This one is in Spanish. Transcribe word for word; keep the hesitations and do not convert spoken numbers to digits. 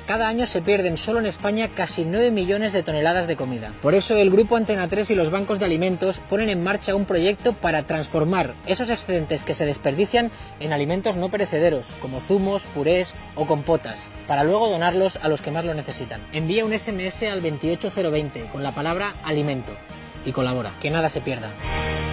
Cada año se pierden solo en España casi nueve millones de toneladas de comida. Por eso el Grupo Antena tres y los bancos de alimentos ponen en marcha un proyecto para transformar esos excedentes que se desperdician en alimentos no perecederos, como zumos, purés o compotas, para luego donarlos a los que más lo necesitan. Envía un ese eme ese al veintiocho cero veinte con la palabra alimento y colabora, que nada se pierda.